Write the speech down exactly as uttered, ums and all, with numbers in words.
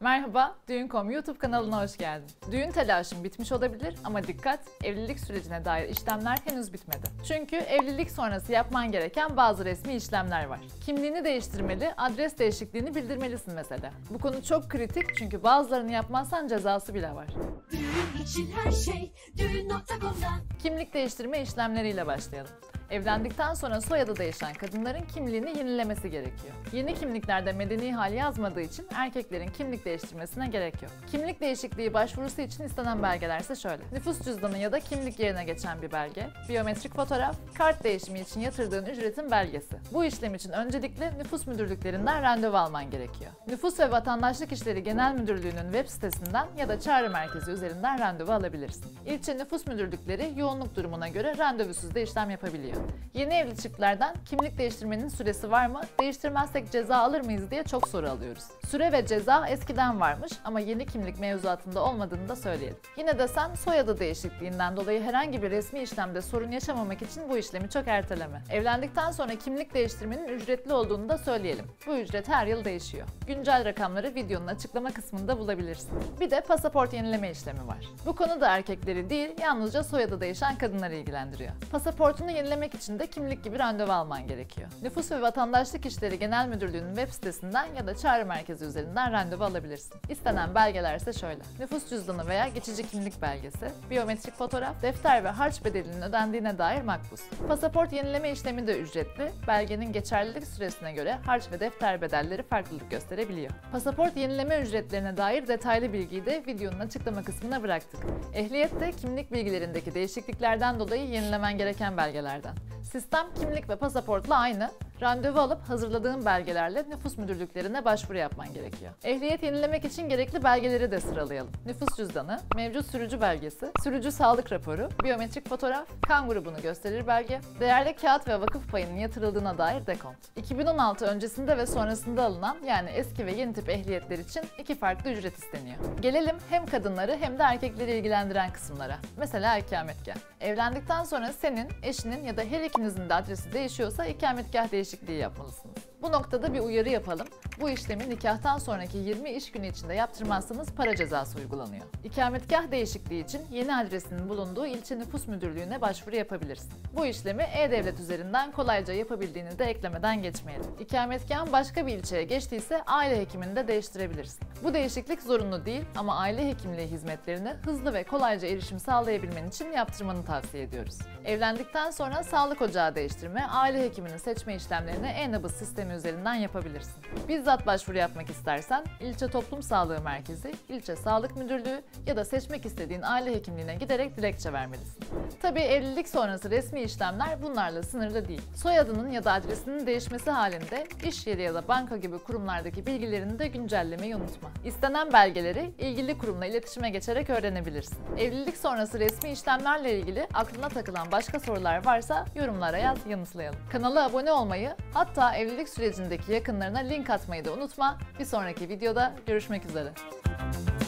Merhaba, Düğün nokta com YouTube kanalına hoş geldin. Düğün telaşın bitmiş olabilir ama dikkat, evlilik sürecine dair işlemler henüz bitmedi. Çünkü evlilik sonrası yapman gereken bazı resmi işlemler var. Kimliğini değiştirmeli, adres değişikliğini bildirmelisin mesela. Bu konu çok kritik çünkü bazılarını yapmazsan cezası bile var. Düğün için her şey düğün nokta com'dan. Kimlik değiştirme işlemleriyle başlayalım. Evlendikten sonra soyadı değişen kadınların kimliğini yenilemesi gerekiyor. Yeni kimliklerde medeni hal yazmadığı için erkeklerin kimlik değiştirmesine gerek yok. Kimlik değişikliği başvurusu için istenen belgeler ise şöyle: nüfus cüzdanı ya da kimlik yerine geçen bir belge, biyometrik fotoğraf, kart değişimi için yatırdığın ücretin belgesi. Bu işlem için öncelikle nüfus müdürlüklerinden randevu alman gerekiyor. Nüfus ve Vatandaşlık İşleri Genel Müdürlüğü'nün web sitesinden ya da çağrı merkezi üzerinden randevu alabilirsin. İlçe nüfus müdürlükleri yoğunluk durumuna göre randevusuz da işlem yapabiliyor. Yeni evli çiftlerden kimlik değiştirmenin süresi var mı, değiştirmezsek ceza alır mıyız diye çok soru alıyoruz. Süre ve ceza eskiden varmış ama yeni kimlik mevzuatında olmadığını da söyleyelim. Yine de sen soyadı değişikliğinden dolayı herhangi bir resmi işlemde sorun yaşamamak için bu işlemi çok erteleme. Evlendikten sonra kimlik değiştirmenin ücretli olduğunu da söyleyelim. Bu ücret her yıl değişiyor. Güncel rakamları videonun açıklama kısmında bulabilirsin. Bir de pasaport yenileme işlemi var. Bu konu da erkekleri değil, yalnızca soyadı değişen kadınları ilgilendiriyor. Pasaportunu yenilemek için de kimlik gibi randevu alman gerekiyor. Nüfus ve Vatandaşlık İşleri Genel Müdürlüğü'nün web sitesinden ya da çağrı merkezi üzerinden randevu alabilirsin. İstenen belgeler ise şöyle: nüfus cüzdanı veya geçici kimlik belgesi, biyometrik fotoğraf, defter ve harç bedelinin ödendiğine dair makbuz. Pasaport yenileme işlemi de ücretli, belgenin geçerlilik süresine göre harç ve defter bedelleri farklılık gösterebiliyor. Pasaport yenileme ücretlerine dair detaylı bilgiyi de videonun açıklama kısmına bıraktık. Ehliyet de kimlik bilgilerindeki değişikliklerden dolayı yenilemen gereken belgelerden. Sistem kimlik ve pasaportla aynı. Randevu alıp hazırladığın belgelerle nüfus müdürlüklerine başvuru yapman gerekiyor. Ehliyet yenilemek için gerekli belgeleri de sıralayalım: nüfus cüzdanı, mevcut sürücü belgesi, sürücü sağlık raporu, biyometrik fotoğraf, kan grubunu gösterir belge, değerli kağıt ve vakıf payının yatırıldığına dair dekont. iki bin on altı öncesinde ve sonrasında alınan, yani eski ve yeni tip ehliyetler için iki farklı ücret isteniyor. Gelelim hem kadınları hem de erkekleri ilgilendiren kısımlara. Mesela ikametgah. Evlendikten sonra senin, eşinin ya da her ikinizin de adresi değişiyorsa ikametgah değişikliği yapmalısınız. Bu noktada bir uyarı yapalım. Bu işlemi nikahtan sonraki yirmi iş günü içinde yaptırmazsanız para cezası uygulanıyor. İkametgah değişikliği için yeni adresinin bulunduğu ilçe nüfus müdürlüğüne başvuru yapabilirsin. Bu işlemi E-Devlet üzerinden kolayca yapabildiğini de eklemeden geçmeyelim. İkametgahın başka bir ilçeye geçtiyse aile hekimini de değiştirebilirsin. Bu değişiklik zorunlu değil ama aile hekimliği hizmetlerine hızlı ve kolayca erişim sağlayabilmen için yaptırmanı tavsiye ediyoruz. Evlendikten sonra sağlık ocağı değiştirme, aile hekimini seçme işlemlerini E-Nabız sistemi üzerinden yapabilirsin. Bizzat başvuru yapmak istersen ilçe toplum sağlığı merkezi, ilçe sağlık müdürlüğü ya da seçmek istediğin aile hekimliğine giderek dilekçe vermelisin. Tabii evlilik sonrası resmi işlemler bunlarla sınırlı değil. Soyadının ya da adresinin değişmesi halinde iş yeri ya da banka gibi kurumlardaki bilgilerini de güncellemeyi unutma. İstenen belgeleri ilgili kurumla iletişime geçerek öğrenebilirsin. Evlilik sonrası resmi işlemlerle ilgili aklına takılan başka sorular varsa yorumlara yaz, yanıtlayalım. Kanala abone olmayı, hatta evlilik sürecindeki yakınlarına link atmayı da unutma. Bir sonraki videoda görüşmek üzere.